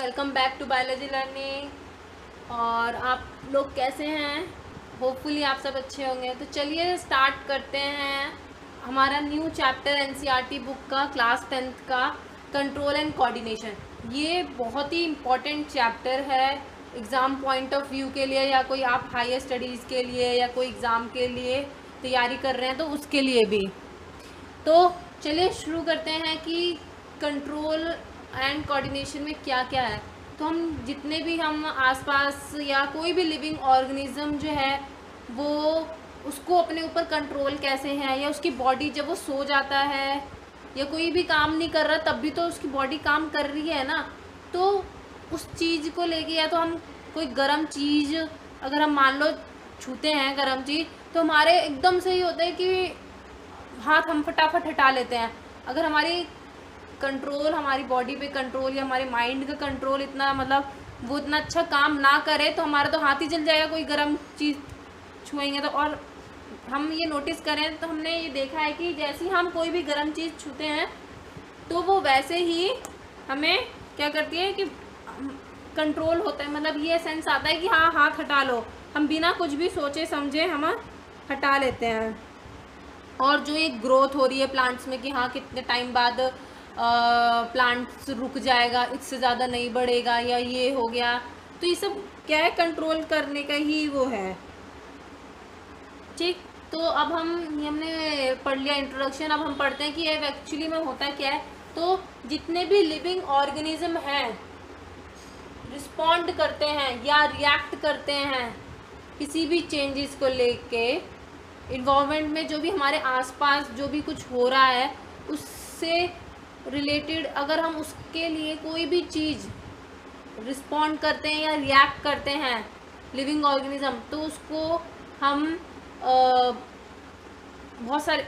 Welcome back to biology learning. और आप लोग कैसे हैं? होपफुली आप सब अच्छे होंगे। तो चलिए स्टार्ट करते हैं हमारा न्यू चैप्टर एनसीईआरटी बुक का क्लास 10th का कंट्रोल एंड कोऑर्डिनेशन। ये बहुत ही इम्पॉर्टेंट चैप्टर है एग्ज़ाम पॉइंट ऑफ व्यू के लिए, या कोई आप हायर स्टडीज़ के लिए या कोई एग्ज़ाम के लिए तैयारी कर रहे हैं तो उसके लिए भी। तो चलिए शुरू करते हैं कि कंट्रोल एंड कोऑर्डिनेशन में क्या क्या है। तो हम जितने भी हम आसपास या कोई भी लिविंग ऑर्गेनिज्म जो है वो उसको अपने ऊपर कंट्रोल कैसे है, या उसकी बॉडी जब वो सो जाता है या कोई भी काम नहीं कर रहा तब भी तो उसकी बॉडी काम कर रही है ना। तो उस चीज़ को लेके, या तो हम कोई गर्म चीज़ अगर हम मान लो छूते हैं गर्म चीज़, तो हमारे एकदम से ही होता है कि हाथ हम फटाफट हटा लेते हैं। अगर हमारी कंट्रोल, हमारी बॉडी पे कंट्रोल या हमारे माइंड का कंट्रोल इतना वो इतना अच्छा काम ना करे तो हमारा तो हाथ ही जल जाएगा कोई गर्म चीज़ छुएंगे तो। और हम ये नोटिस करें तो हमने ये देखा है कि जैसे ही हम कोई भी गर्म चीज़ छूते हैं तो वो वैसे ही हमें क्या करती है कि कंट्रोल होता है, ये सेंस आता है कि हाँ हाथ हटा लो, हम बिना कुछ भी सोचे समझे हम हटा लेते हैं। और जो ये ग्रोथ हो रही है प्लांट्स में कि हाँ कितने टाइम बाद प्लांट्स रुक जाएगा, इससे ज़्यादा नहीं बढ़ेगा या ये हो गया, तो ये सब क्या है, कंट्रोल करने का ही वो है। ठीक, तो अब हमने पढ़ लिया इंट्रोडक्शन। अब हम पढ़ते हैं कि ये एक्चुअली में होता क्या है। तो जितने भी लिविंग ऑर्गेनिज्म हैं रिस्पॉन्ड करते हैं या रिएक्ट करते हैं किसी भी चेंजेस को लेके, इन्वायरमेंट में जो भी हमारे आसपास जो भी कुछ हो रहा है उससे रिलेटेड, अगर हम उसके लिए कोई भी चीज़ रिस्पॉन्ड करते हैं या रिएक्ट करते हैं लिविंग ऑर्गेनिज्म, तो उसको हम बहुत सारे,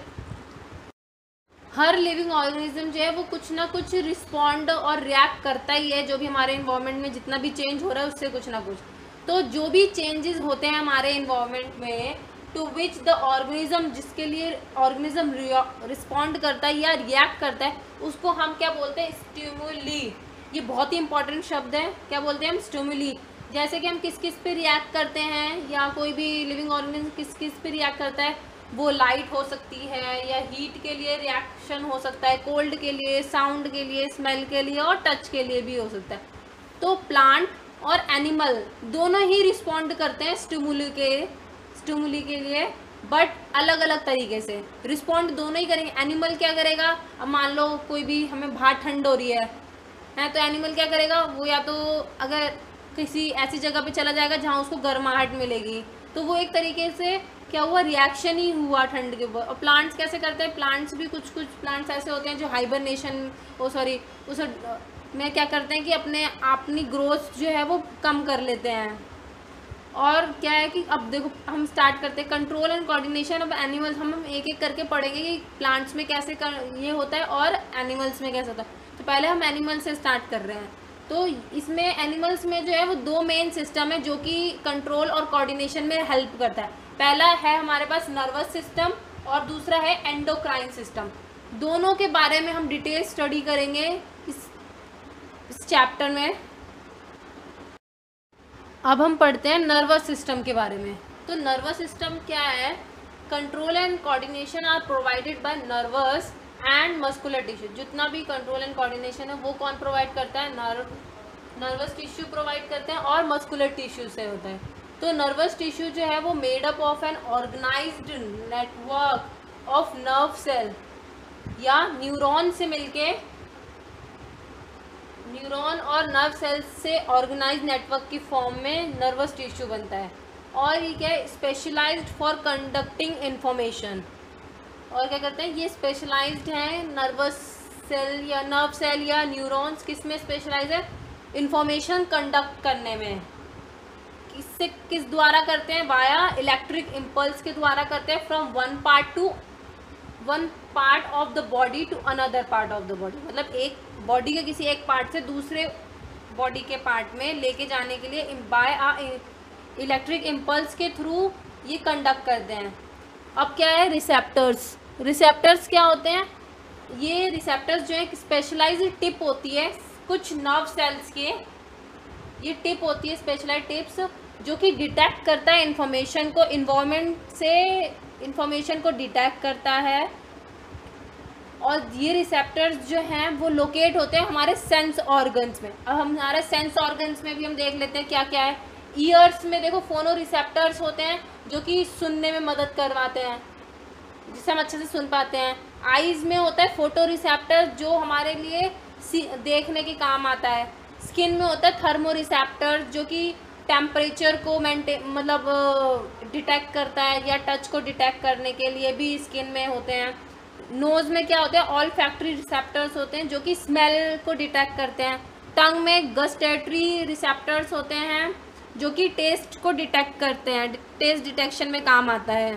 हर लिविंग ऑर्गेनिज्म जो है वो कुछ ना कुछ रिस्पॉन्ड और रिएक्ट करता ही है, जो भी हमारे इन्वायरमेंट में जितना भी चेंज हो रहा है उससे कुछ ना कुछ। तो जो भी चेंजेस होते हैं हमारे इन्वायरमेंट में, टू विच द ऑर्गेनिज्म, जिसके लिए ऑर्गेनिज्म रिस्पॉन्ड करता है या रिएक्ट करता है, उसको हम क्या बोलते हैं, स्टिमुली। ये बहुत ही इंपॉर्टेंट शब्द है। क्या बोलते हैं हम? स्टिमुली। जैसे कि हम किस किस पे रिएक्ट करते हैं, या कोई भी लिविंग ऑर्गेनिज्म किस किस पे रिएक्ट करता है, वो लाइट हो सकती है, या हीट के लिए रिएक्शन हो सकता है, कोल्ड के लिए, साउंड के लिए, स्मेल के लिए और टच के लिए भी हो सकता है। तो प्लांट और एनिमल दोनों ही रिस्पॉन्ड करते हैं स्टिमुली के लिए, बट अलग अलग तरीके से रिस्पॉन्ड दोनों ही करेंगे। एनिमल क्या करेगा, अब मान लो कोई भी हमें बाहर ठंड हो रही है तो एनिमल क्या करेगा, वो या तो अगर किसी ऐसी जगह पे चला जाएगा जहाँ उसको गर्माहट मिलेगी, तो वो एक तरीके से क्या हुआ, रिएक्शन ही हुआ ठंड के ऊपर। और प्लांट्स कैसे करते हैं, प्लांट्स भी कुछ प्लांट्स ऐसे होते हैं जो हाइबरनेशन उस में क्या करते हैं कि अपनी ग्रोथ जो है वो कम कर लेते हैं। और क्या है कि अब देखो हम स्टार्ट करते हैं control and coordination of animals. हम एक एक करके पढ़ेंगे कि प्लांट्स में कैसे ये होता है और एनिमल्स में कैसे होता है। तो पहले हम एनिमल से स्टार्ट कर रहे हैं। तो इसमें एनिमल्स में जो है वो दो मेन सिस्टम है जो कि कंट्रोल और कोऑर्डिनेशन में हेल्प करता है। पहला है हमारे पास नर्वस सिस्टम और दूसरा है एंडोक्राइन सिस्टम। दोनों के बारे में हम डिटेल स्टडी करेंगे इस चैप्टर में। अब हम पढ़ते हैं नर्वस सिस्टम के बारे में। तो नर्वस सिस्टम क्या है, control and coordination are provided by nervous and muscular tissue. जितना भी कंट्रोल एंड कोऑर्डिनेशन है वो कौन प्रोवाइड करता है, नर्वस टिश्यू प्रोवाइड करते हैं और मस्कुलर टिश्यू से होता है। तो नर्वस टिश्यू जो है वो made up of an organised network of nerve cell या न्यूरॉन से मिलके, न्यूरॉन और नर्व सेल्स से ऑर्गेनाइज नेटवर्क की फॉर्म में नर्वस टिश्यू बनता है। और ये क्या है, स्पेशलाइज्ड फॉर कंडक्टिंग इंफॉर्मेशन। और क्या करते हैं, ये स्पेशलाइज्ड हैं नर्वस सेल या नर्व सेल या न्यूरॉन्स किस में स्पेशलाइज है, इंफॉर्मेशन कंडक्ट करने में। इससे किस द्वारा करते हैं, वाया इलेक्ट्रिक इम्पल्स के द्वारा करते हैं, from one part of the body to another part of the body. एक बॉडी के किसी एक पार्ट से दूसरे बॉडी के पार्ट में लेके जाने के लिए बाय इलेक्ट्रिक इम्पल्स के थ्रू ये कंडक्ट करते हैं। अब क्या है, रिसेप्टर्स क्या होते हैं, ये रिसेप्टर्स जो है स्पेशलाइज्ड टिप होती है कुछ नर्व सेल्स के ये टिप होती है स्पेशलाइज्ड टिप्स, जो कि डिटेक्ट करता है इंफॉर्मेशन को, इन्वायरमेंट से इंफॉर्मेशन को डिटेक्ट करता है। और ये रिसेप्टर्स जो हैं वो लोकेट होते हैं हमारे सेंस ऑर्गन्स में। अब हमारे सेंस ऑर्गन्स में भी हम देख लेते हैं क्या क्या है। ईयर्स में देखो फोनो रिसेप्टर्स होते हैं जो कि सुनने में मदद करवाते हैं, जिससे हम अच्छे से सुन पाते हैं। आईज में होता है फोटो रिसेप्टर जो हमारे लिए देखने के काम आता है। स्किन में होता है थर्मो रिसेप्टर जो कि टेम्परेचर को डिटेक्ट करता है, या टच को डिटेक्ट करने के लिए भी स्किन में होते हैं। नोज़ में क्या होते हैं, ऑल फैक्ट्री रिसेप्टर्स होते हैं जो कि स्मेल को डिटेक्ट करते हैं। टंग में गस्टेटरी रिसेप्टर्स होते हैं जो कि टेस्ट को डिटेक्ट करते हैं, टेस्ट डिटेक्शन में काम आता है।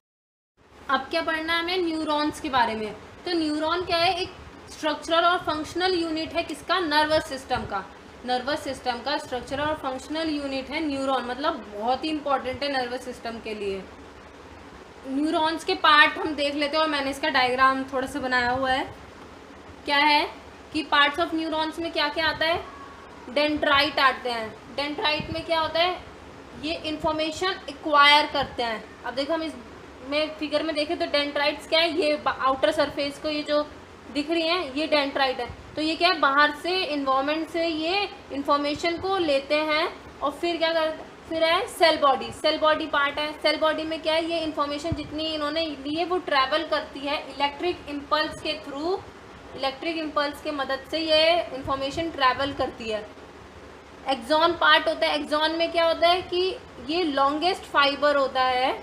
अब क्या पढ़ना है हमें, न्यूरॉन्स के बारे में। तो न्यूरॉन क्या है, एक स्ट्रक्चरल और फंक्शनल यूनिट है किसका, नर्वस सिस्टम का। नर्वस सिस्टम का स्ट्रक्चरल और फंक्शनल यूनिट है न्यूरॉन, मतलब बहुत ही इंपॉर्टेंट है नर्वस सिस्टम के लिए। न्यूरॉन्स के पार्ट हम देख लेते हैं, और मैंने इसका डायग्राम थोड़ा सा बनाया हुआ है। क्या है कि पार्ट्स ऑफ न्यूरॉन्स में क्या क्या आता है, डेंड्राइट आते हैं। डेंड्राइट में क्या होता है, ये इंफॉर्मेशन एक्वायर करते हैं। अब देखो हम इसमें फिगर में देखें तो डेंड्राइट्स क्या है, ये आउटर सरफेस को ये जो दिख रही हैं ये डेंड्राइट है। तो ये क्या है, बाहर से इन्वायरमेंट से ये इंफॉर्मेशन को लेते हैं और फिर क्या करते, फिर है cell body. Cell body part है। सेल बॉडी में क्या है, ये इन्फॉर्मेशन जितनी इन्होंने ली है वो ट्रैवल करती है इलेक्ट्रिक इम्पल्स के थ्रू। इलेक्ट्रिक इम्पल्स के मदद से ये इन्फॉर्मेशन ट्रैवल करती है। एक्सॉन पार्ट होता है। एक्सॉन में क्या होता है कि ये लॉन्गेस्ट फाइबर होता है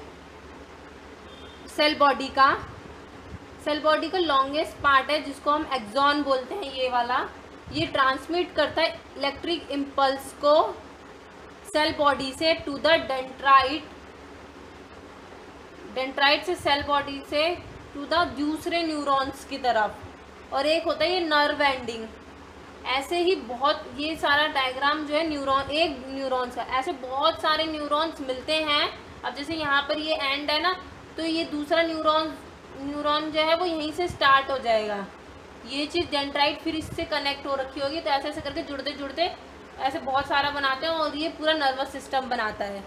सेल बॉडी का। सेल बॉडी का लॉन्गेस्ट पार्ट है जिसको हम एक्सॉन बोलते हैं, ये वाला। ये ट्रांसमिट करता है इलेक्ट्रिक इम्पल्स को सेल बॉडी से टू द डेंड्राइट, डेंड्राइट से सेल बॉडी से टू द दूसरे न्यूरॉन्स की तरफ। और एक होता है ये नर्व एंडिंग। ऐसे ही बहुत, ये सारा डायग्राम जो है न्यूरॉन, एक न्यूरॉन्स का, ऐसे बहुत सारे न्यूरॉन्स मिलते हैं। अब जैसे यहाँ पर ये एंड है ना, तो ये दूसरा न्यूरॉन जो है वो यहीं से स्टार्ट हो जाएगा। ये चीज़ डेंड्राइट फिर इससे कनेक्ट हो रखी होगी, तो ऐसे ऐसे करके जुड़ते जुड़ते ऐसे बहुत सारा बनाते हैं और ये पूरा नर्वस सिस्टम बनाता है।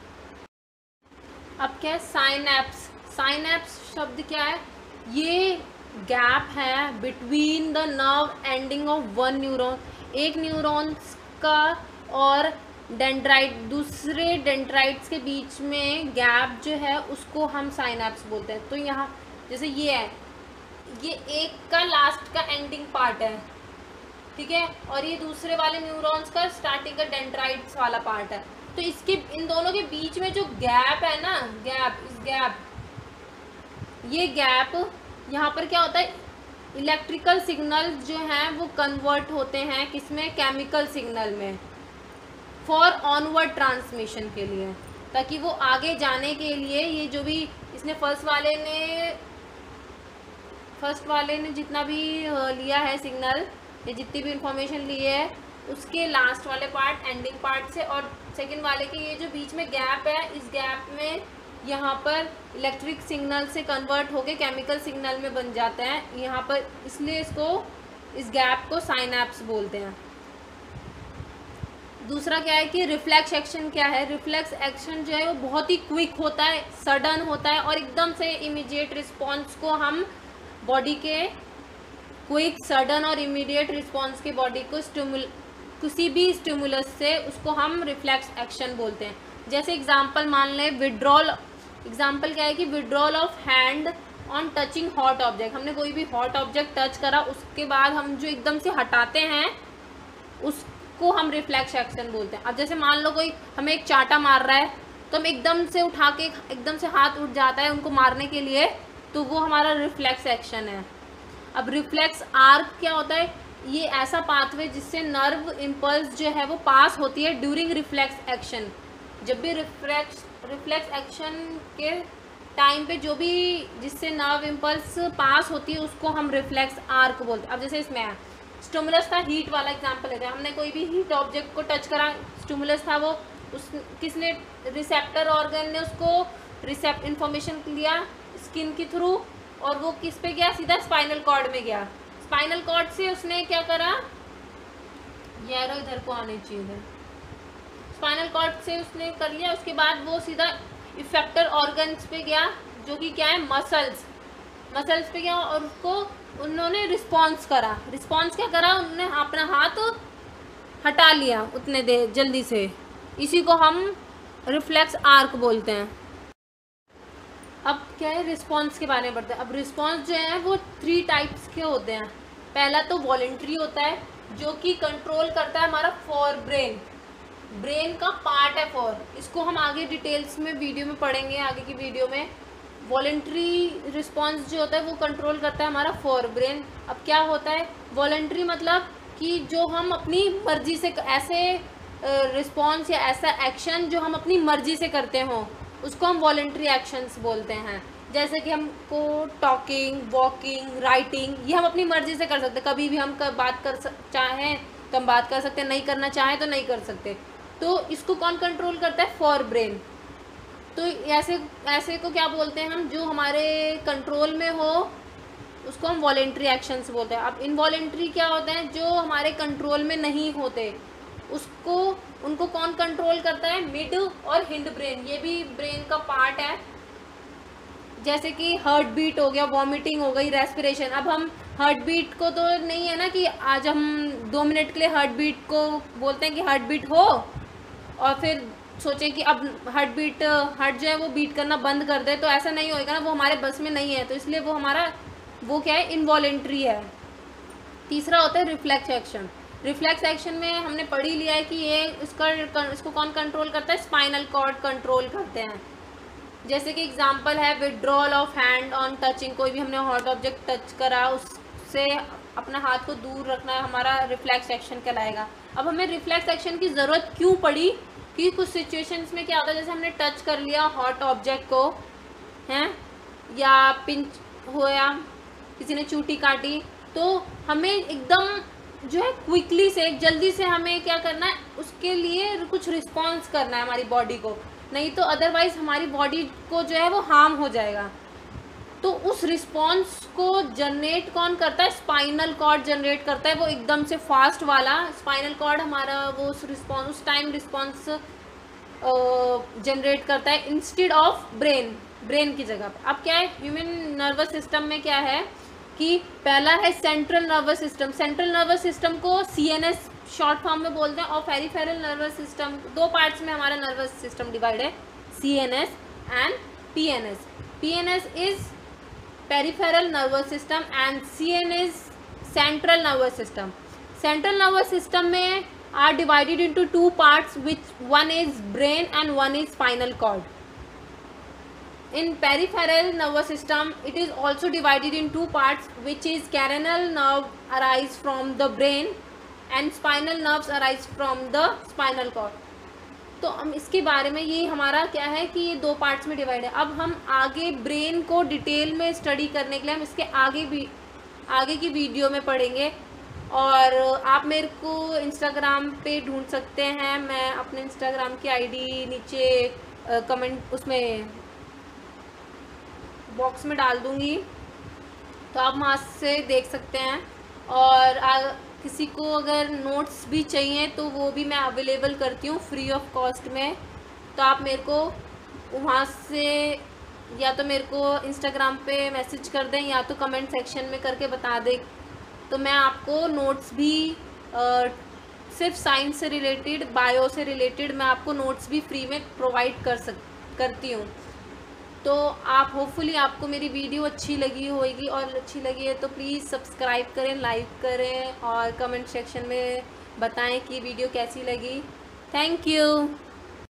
अब क्या है, साइनैप्स। साइनैप्स शब्द क्या है, ये गैप है between the nerve ending of one neuron. एक न्यूरॉन्स का और डेंड्राइट, दूसरे डेंड्राइट्स के बीच में गैप जो है उसको हम साइनैप्स बोलते हैं। तो यहाँ जैसे ये है, ये एक का लास्ट का एंडिंग पार्ट है, ठीक है, और ये दूसरे वाले न्यूरॉन्स का स्टार्टिंग का डेंड्राइट्स वाला पार्ट है। तो इसके इन दोनों के बीच में जो गैप है ना, ये गैप, यहाँ पर क्या होता है, इलेक्ट्रिकल सिग्नल जो हैं वो कन्वर्ट होते हैं किसमें, केमिकल सिग्नल में, फॉर ऑनवर्ड ट्रांसमिशन के लिए, ताकि वो आगे जाने के लिए ये जो भी इसने फर्स्ट वाले ने जितना भी लिया है सिग्नल, ये जितनी भी इंफॉर्मेशन ली है उसके लास्ट वाले पार्ट, एंडिंग पार्ट से, और सेकंड वाले के ये जो बीच में गैप है, इस गैप में यहाँ पर इलेक्ट्रिक सिग्नल से कन्वर्ट होके केमिकल सिग्नल में बन जाते हैं यहाँ पर, इसलिए इस गैप को साइनैप्स बोलते हैं। दूसरा क्या है कि रिफ्लेक्स एक्शन क्या है। रिफ्लेक्स एक्शन जो है वो बहुत ही क्विक होता है, सडन होता है, और एकदम से इमीडिएट रिस्पॉन्स को हम बॉडी के क्विक, सडन और इमीडिएट रिस्पॉन्स के बॉडी को किसी भी स्टिमुलस से उसको हम रिफ्लेक्स एक्शन बोलते हैं। जैसे एग्जांपल मान लें, विड्रॉल। एग्जांपल क्या है कि withdrawal of hand on touching hot object. हमने कोई भी हॉट ऑब्जेक्ट टच करा, उसके बाद हम जो एकदम से हटाते हैं उसको हम रिफ्लेक्स एक्शन बोलते हैं। अब जैसे मान लो कोई हमें एक चाटा मार रहा है, तो हम एकदम से उठा के, एकदम से हाथ उठ जाता है उनको मारने के लिए, तो वो हमारा रिफ्लेक्स एक्शन है। अब रिफ्लेक्स आर्क क्या होता है, ये ऐसा पाथवे जिससे नर्व इम्पल्स जो है वो पास होती है ड्यूरिंग रिफ्लेक्स एक्शन। जब भी रिफ्लेक्स एक्शन के टाइम पे जो भी जिससे नर्व इम्पल्स पास होती है उसको हम रिफ्लेक्स आर्क बोलते हैं। अब जैसे इसमें है स्टिमुलस था, हीट वाला एग्जांपल लेते हैं। हमने कोई भी हीट ऑब्जेक्ट को टच करा, स्टिमुलस था वो, किसने, रिसेप्टर ऑर्गन ने उसको इंफॉर्मेशन लिया स्किन के थ्रू, और वो किस पे गया, सीधा स्पाइनल कॉर्ड में गया। स्पाइनल कॉर्ड से उसने क्या करा, यार इधर को आनी चाहिए, स्पाइनल कॉर्ड से उसने कर लिया, उसके बाद वो सीधा इफेक्टर ऑर्गन्स पे गया जो कि क्या है, मसल्स पे गया और उसको उन्होंने रिस्पॉन्स करा। रिस्पॉन्स क्या करा, उन्होंने अपना हाथ हटा लिया उतने देर जल्दी से, इसी को हम रिफ्लेक्स आर्क बोलते हैं। अब क्या है, रिस्पॉन्स के बारे में पढ़ते हैं। अब रिस्पॉन्स जो है वो 3 टाइप्स के होते हैं। पहला तो वॉलेंट्री होता है जो कि कंट्रोल करता है हमारा फॉर ब्रेन का पार्ट है फॉर, इसको हम आगे डिटेल्स में वीडियो में पढ़ेंगे, आगे की वीडियो में। वॉलेंट्री रिस्पॉन्स जो होता है वो कंट्रोल करता है हमारा फॉर ब्रेन। अब क्या होता है वॉलेंट्री, मतलब कि जो हम अपनी मर्जी से ऐसे रिस्पॉन्स या ऐसा एक्शन जो हम अपनी मर्जी से करते हों उसको हम वॉलेंट्री एक्शंस बोलते हैं। जैसे कि हमको टॉकिंग, वॉकिंग, राइटिंग, ये हम अपनी मर्जी से कर सकते हैं। कभी भी हम बात कर चाहें तो हम बात कर सकते हैं, नहीं करना चाहें तो नहीं कर सकते। तो इसको कौन कंट्रोल करता है, फॉर ब्रेन। तो ऐसे को क्या बोलते हैं हम, जो हमारे कंट्रोल में हो उसको हम वॉलेंट्री एक्शंस बोलते हैं। अब इनवॉलेंट्री क्या होते हैं, जो हमारे कंट्रोल में नहीं होते, उनको कौन कंट्रोल करता है, मिड और हिंड ब्रेन, ये भी ब्रेन का पार्ट है। जैसे कि हार्ट बीट हो गया, वॉमिटिंग हो गई, रेस्पिरेशन। अब हम हार्ट बीट को तो नहीं है ना कि आज हम 2 मिनट के लिए हार्ट बीट को बोलते हैं कि हार्ट बीट हो और फिर सोचें कि अब हार्ट जो है वो बीट करना बंद कर दे, तो ऐसा नहीं होएगा ना, वो हमारे बस में नहीं है। तो इसलिए वो क्या है, इनवॉलेंट्री है। तीसरा होता है रिफ्लेक्स एक्शन। रिफ्लेक्स एक्शन में हमने पढ़ ही लिया है कि इसको कौन कंट्रोल करता है, स्पाइनल कॉर्ड कंट्रोल करते हैं। जैसे कि एग्जांपल है withdrawal of hand on touching, कोई भी हमने हॉट ऑब्जेक्ट टच करा उससे अपना हाथ को दूर रखना हमारा रिफ्लेक्स एक्शन कहलाएगा। अब हमें रिफ्लेक्स एक्शन की ज़रूरत क्यों पड़ी, कि कुछ सिचुएशंस में क्या होता है, जैसे हमने टच कर लिया हॉट ऑब्जेक्ट को हैं, या पिंच होया, किसी ने चूटी काटी, तो हमें एकदम जो है क्विकली से, जल्दी से हमें क्या करना है, उसके लिए कुछ रिस्पॉन्स करना है हमारी बॉडी को, नहीं तो अदरवाइज हमारी बॉडी को जो है वो हार्म हो जाएगा। तो उस रिस्पॉन्स को जनरेट कौन करता है, स्पाइनल कॉर्ड जनरेट करता है, वो एकदम से फास्ट वाला स्पाइनल कॉर्ड हमारा वो उस टाइम रिस्पॉन्स जनरेट करता है इंस्टेड ऑफ ब्रेन की जगह पर। अब क्या है, ह्यूमन नर्वस सिस्टम में क्या है कि पहला है central nervous system. Central nervous system को CNS शॉर्ट फॉर्म में बोलते हैं, और पेरिफेरल नर्वस सिस्टम, 2 पार्ट्स में हमारा नर्वस सिस्टम डिवाइड है, CNS and PNS। PNS is peripheral nervous system and CNS central nervous system. Central nervous system में are divided into 2 parts, which one is brain and one is spinal cord. In peripheral nervous system, it is also divided in 2 parts, which is carinal nerve arise from the brain and spinal nerves arise from the spinal cord. तो हम इसके बारे में, ये हमारा क्या है कि ये 2 पार्ट्स में डिवाइड है। अब हम आगे ब्रेन को डिटेल में स्टडी करने के लिए हम इसके आगे की वीडियो में पढ़ेंगे, और आप मेरे को इंस्टाग्राम पे ढूंढ सकते हैं। मैं अपने इंस्टाग्राम की ID नीचे कमेंट उसमें बॉक्स में डाल दूंगी, तो आप वहाँ से देख सकते हैं। और किसी को अगर नोट्स भी चाहिए तो वो भी मैं अवेलेबल करती हूँ फ्री ऑफ कॉस्ट में, तो आप मेरे को वहाँ से या तो मेरे को इंस्टाग्राम पे मैसेज कर दें या तो कमेंट सेक्शन में करके बता दें, तो मैं आपको नोट्स भी सिर्फ साइंस से रिलेटेड, बायो से रिलेटेड मैं आपको नोट्स भी फ्री में प्रोवाइड करती हूँ। तो आप होपफुली आपको मेरी वीडियो अच्छी लगी होगी, और अच्छी लगी है तो प्लीज़ सब्सक्राइब करें, लाइक करें और कमेंट सेक्शन में बताएं कि वीडियो कैसी लगी। Thank you.